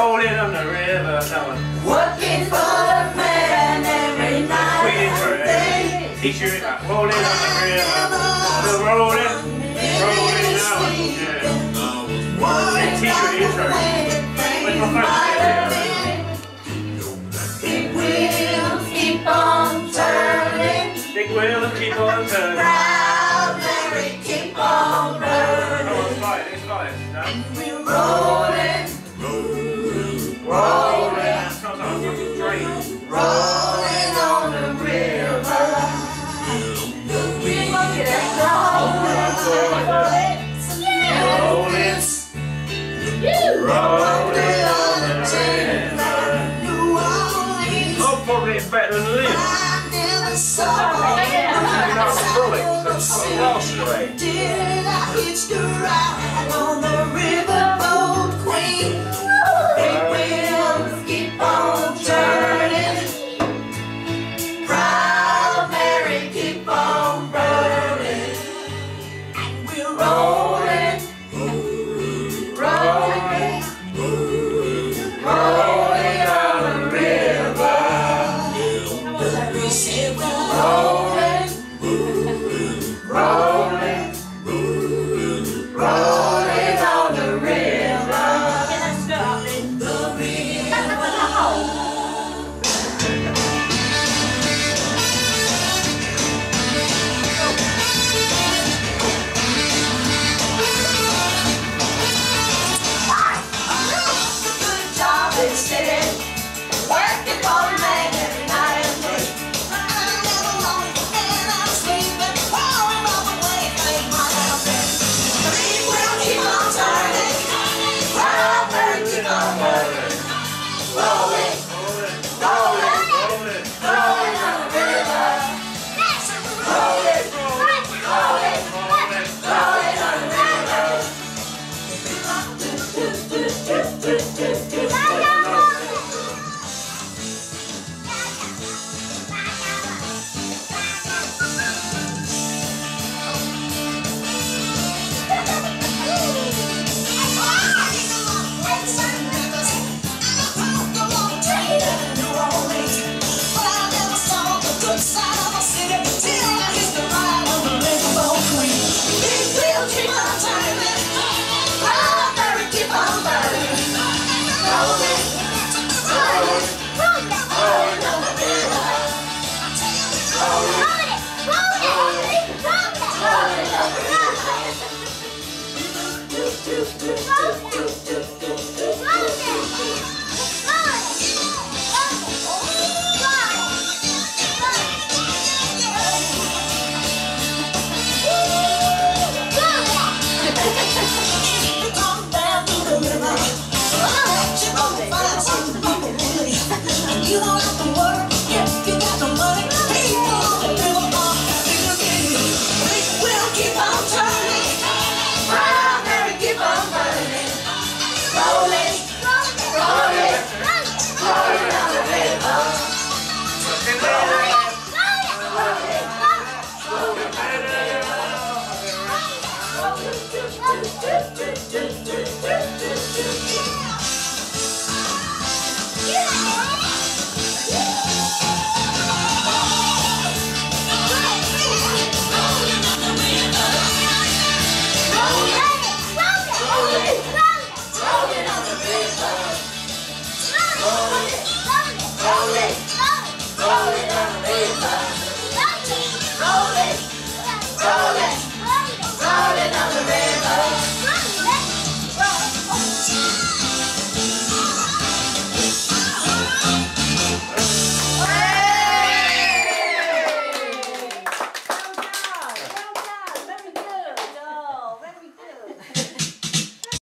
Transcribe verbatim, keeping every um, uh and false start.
rolling on the river. That one. Working for the man every night. Queen intro, eh? Teach you that. Rolling on the river. The rolling, rolling that one. Yeah. Then teach you the intro. Where's my phone? Big wheels keep on turning. Big wheels keep on turning. Proud Mary keep on burning. Come on, slide it, slide it. No? We're rolling, rolling, Sounds like a fucking train. rolling on the river. We're rolling, rolling, rolling on the river. New Orleans, Oh, probably it's better than Liv. I never saw. Did I hitch the ride on the riverboat queen? Big wheels keep on turning. Proud Mary keep on burning. And we're rolling, rolling, rolling on the river. We say we're rolling, rolling, rolling on the river. The river. Good job, they said.